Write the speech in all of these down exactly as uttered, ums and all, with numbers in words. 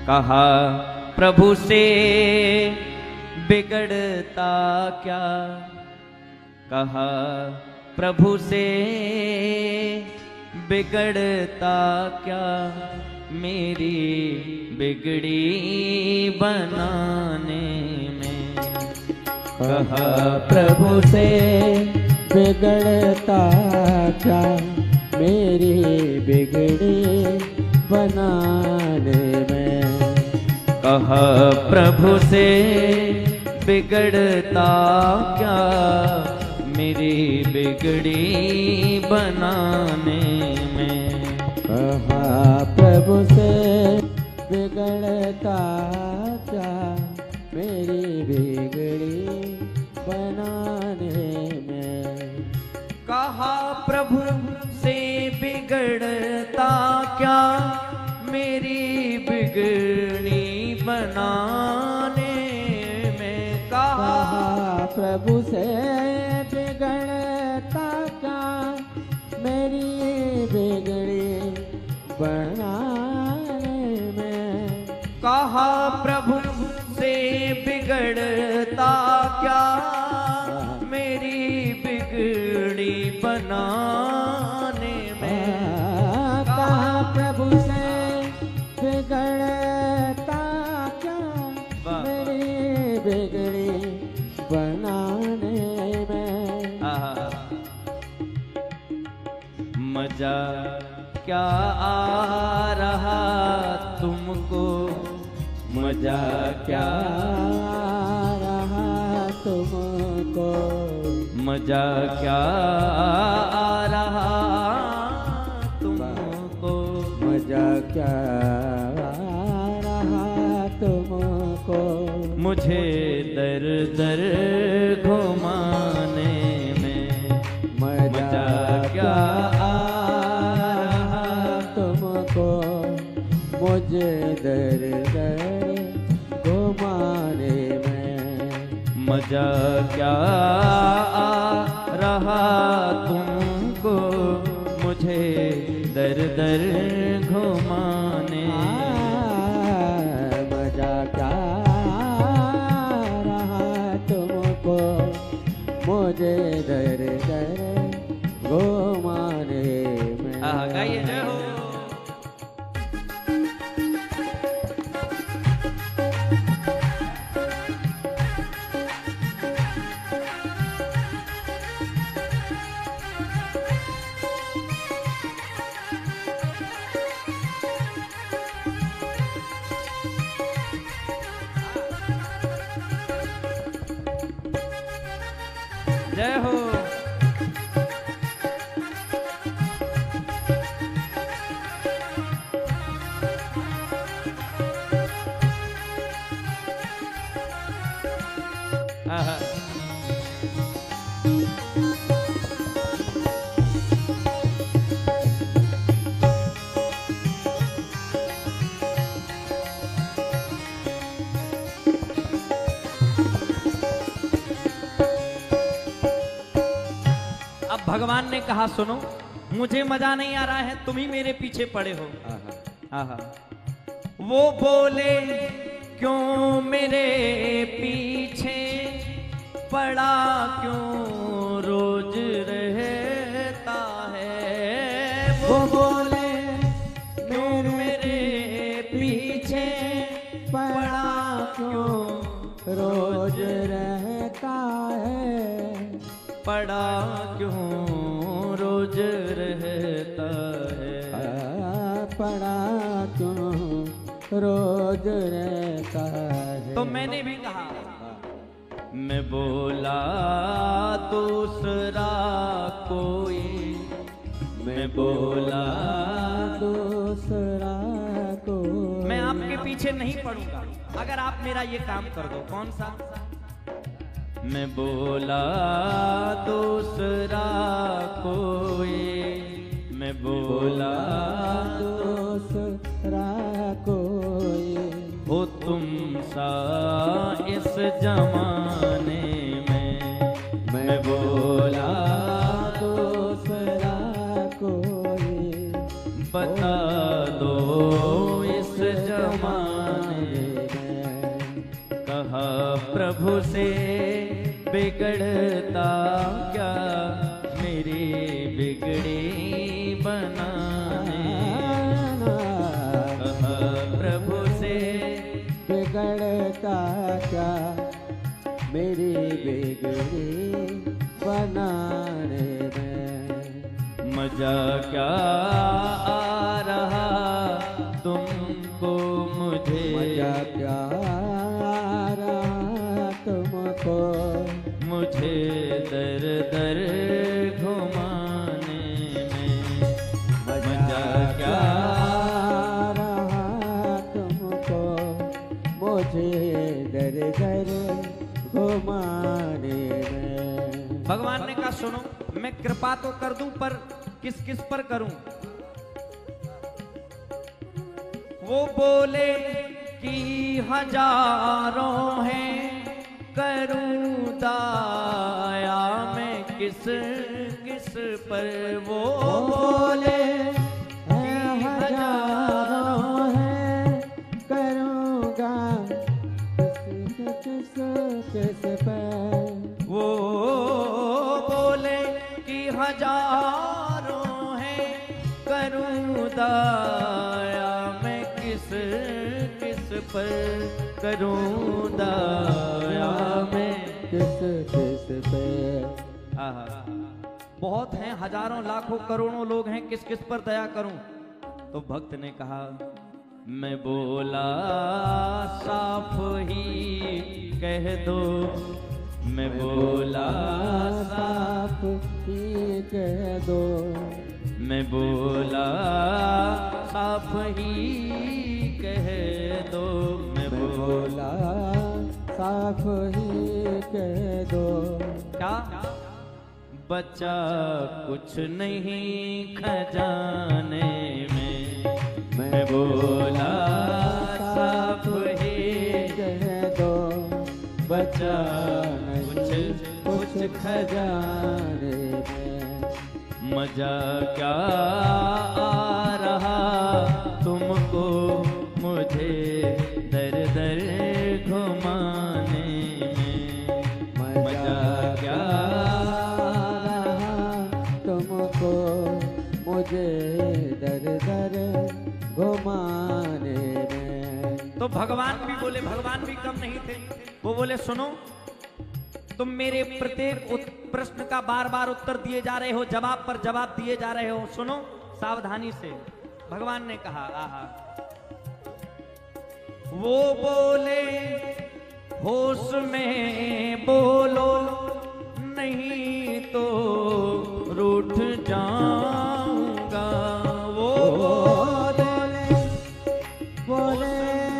कहा प्रभु से बिगड़ता क्या, कहा प्रभु से बिगड़ता क्या, मेरी बिगड़ी बनाने में। कहा प्रभु से बिगड़ता क्या, मेरी बिगड़ी बनाने में। कहा प्रभु से बिगड़ता क्या, मेरी बिगड़ी बनाने में। कहा प्रभु से बिगड़ता क्या, मेरी बिगड़ी बनाने में। कहा प्रभु से बिगड़ता क्या, मेरी बिगड़ी बनाने में। कहा प्रभु से बिगड़ता क्या, मेरी बिगड़ी बनाने में। कहा प्रभु से बिगड़ता क्या, मेरी बिगड़ी बनाने में। कहा प्रभु से बिगड़ता क्या, मेरी बिगड़ी बनाने में। मजा क्या आ रहा तुमको, मजा क्या आ रहा तुमको, मजा क्या आ रहा तुमको, मजा क्या आ रहा तुमको। मुझे दर दर घुमाने में। मजा क्या आ रहा तुमको, मुझे दर दर घुमाने में। मजा क्या आ रहा तुमको, मुझे दर दर घुमाने। मजा क्या आ रहा तुमको, मुझे दर दर घुमाने में। गाइए जय हो। जय हो। अब भगवान ने कहा सुनो, मुझे मजा नहीं आ रहा है, तुम ही मेरे पीछे पड़े हो। आहा। वो बोले क्यों मेरे पीछे पड़ा, क्यों रोज रहता है। वो बोले क्यों मेरे पीछे पड़ा, क्यों रोज रहता है। पड़ा क्यों रोज रहता है। पड़ा क्यों रोज रहता है। तो मैंने भी कहा, मैं बोला दूसरा कोई, मैं बोला दूसरा कोई। मैं आपके पीछे नहीं पड़ूंगा अगर आप मेरा ये काम कर दो। कौन सा? मैं बोला दूसरा कोई, मैं बोला दूसरा कोई। हो तुम सा इस जमाने में, मैं बोला दूसरा कोई। बता दो इस जमाने घुमाने में। कहा प्रभु से बिगड़ता क्या मेरी बिगड़ी बनाने। कहा प्रभु से बिगड़ता क्या मेरी बिगड़ी बनाने में। मजा क्या आ रहा तुमको मुझे। मजा क्या आ रहा तुमको मुझे दर दर घुमाने में। मजा क्या आ रहा तुमको मुझे दर दर घुमाने में। भगवान ने कहा सुनो, मैं कृपा तो कर दूं पर किस किस पर करूं। वो बोले कि हजारों हैं करूं दाया मैं किस किस पर। वो बोले हजारों हैं करूँगा किस किस किस पर। वो बोले कि हजारों हैं करूं दाया मैं किस किस पर। करूं दाया मैं किस किस पे। आहा, बहुत हैं, हजारों लाखों करोड़ों लोग हैं, किस किस पर दया करूं। तो भक्त ने कहा मैं बोला साफ ही कह दो। मैं बोला साफ ही कह दो। मैं बोला साफ ही कह दो। मैं बोला साफ ही कह दो। क्या बचा कुछ नहीं खजाने में। मैं बोला साफ ही कह दो। बचा कुछ कुछ खजाने में। मजा क्या आ रहा तुमको मुझे दर दर घुमाने में। मजा क्या आ रहा तुमको मुझे दर दर घुमाने में। तो भगवान भी बोले, भगवान भी कम नहीं थे। वो बोले सुनो, तुम मेरे प्रत्येक उत- प्रश्न का बार बार उत्तर दिए जा रहे हो, जवाब पर जवाब दिए जा रहे हो, सुनो सावधानी से। भगवान ने कहा आहा। वो बोले होश में बोलो नहीं तो रूठ जाऊंगा। वो बोले बोले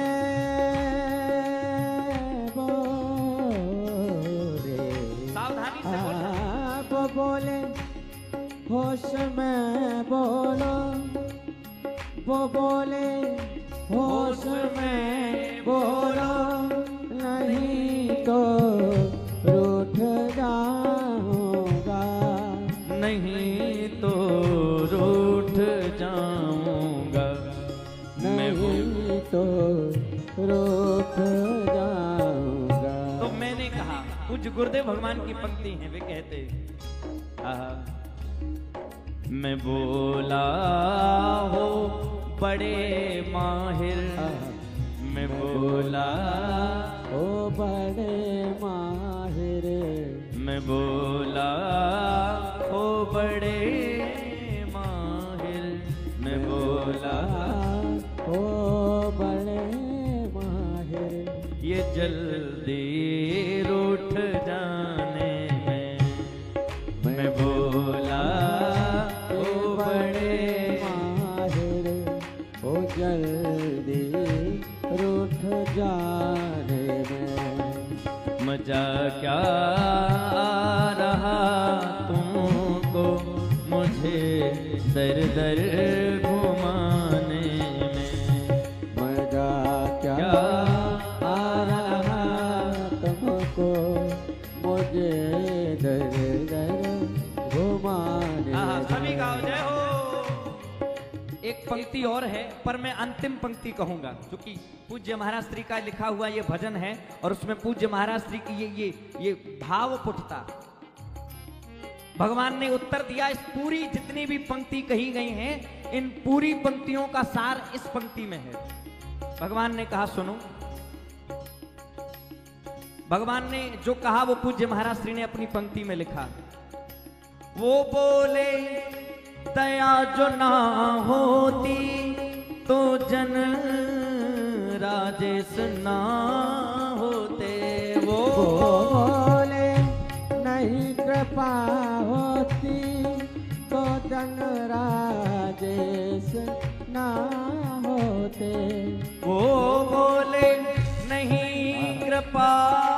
बोले होश में बोलो। वो बोले होश में बोलो नहीं तो रूठ जाऊंगा। नहीं तो रूठ जाऊंगा। नहीं तो रूठ जाऊंगा। तो मैंने कहा, पूज्य गुरुदेव भगवान की पंक्ति है, वे कहते आहा, मैं बोला हो बड़े माहिर। मैं बोला ओ बड़े माहिर। मैं बोला हो बड़े माहिर। मैं बोला ओ बड़े माहिर। ये जल्दी रूठ जाने में। मैं बोला ओ बड़े माहिर। ओ जल्दी रूठ जाने में। मजा क्या आ रहा तुमको मुझे दर दर घुमाने में। मजा क्या आ रहा तुमको मुझे दर दर घुमाने आहा, में। सभी गाओ जय हो। एक पंक्ति और है, पर मैं अंतिम पंक्ति कहूंगा, क्योंकि पूज्य महाराज श्री का लिखा हुआ ये भजन है और उसमें पूज्य महाराज श्री की ये ये ये भाव पुटता। भगवान ने उत्तर दिया, इस पूरी जितनी भी पंक्ति कही गई हैं, इन पूरी पंक्तियों का सार इस पंक्ति में है। भगवान ने कहा, सुनो, भगवान ने जो कहा वो पूज्य महाराज श्री ने अपनी पंक्ति में लिखा। वो बोले, दया जो ना होती तो जन राजेश ना होते। वो बोले, नहीं कृपा होती तो जन राजेश ना होते। वो बोले, नहीं कृपा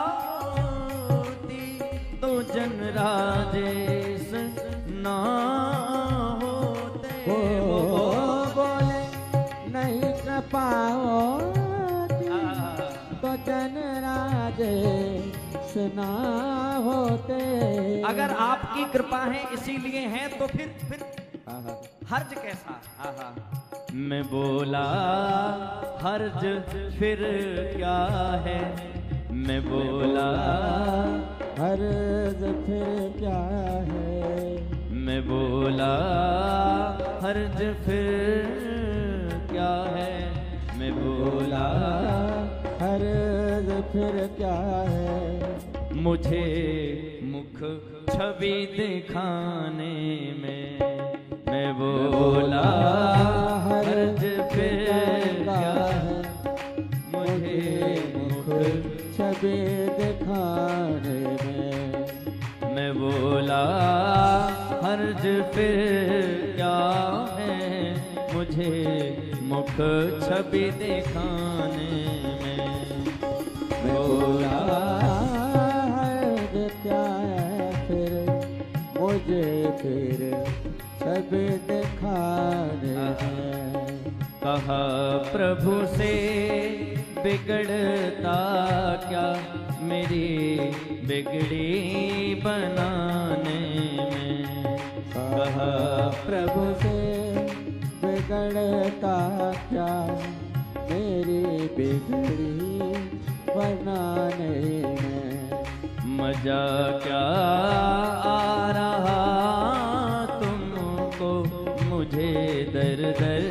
होती तो जन राजेश ना होते। वो बोले, नहीं कृपा होती तो जन राजेश ना होते। अगर आपकी कृपा है इसीलिए है तो फिर फिर हर्ज कैसा? आहा। मैं बोला, हर्ज फिर क्या है? मैं बोला, हर्ज फिर क्या है? मैं बोला, हर्ज फिर क्या है? मैं बोला, हर्ज फिर क्या है? मुझे मुख छवि दिखाने में। मैं बोला, हर्ज फिर क्या है? मुझे मुख छवि दिखाने में। मैं बोला, हर्ज फिर क्या है? मुझे मुख छवि दिखाने में। मैं बोला, हर्ज क्या है फिर? मुझे फिर छवि दिखाने में। कहा प्रभु से बिगड़ता क्या मेरी बिगड़ी बनाने में। कहा प्रभु से बिगड़ता क्या मेरी बिगड़ी बनाने में। मजा क्या आ रहा तुमको मुझे दर दर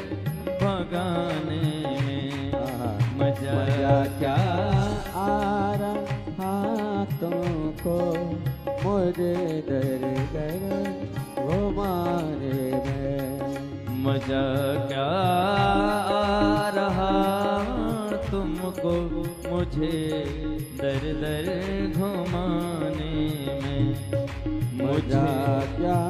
भगाने में। मजा क्या आ रहा तुमको मुझे दर दर घुमाने में। मजा क्या आ रहा तुमको मुझे दर दर घुमाने में। मुझे क्या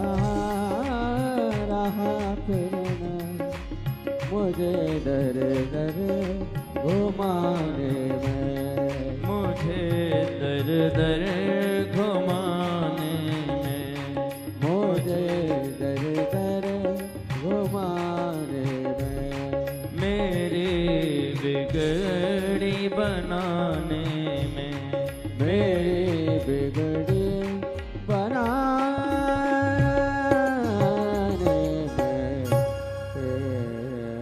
रहा फिर मुझे दर दर घुमाने में। मुझे दर दर घुमाने में। मुझे दर दर घुमाने में। मेरी बिगड़ी बनाने में। मेरी बिगड़ी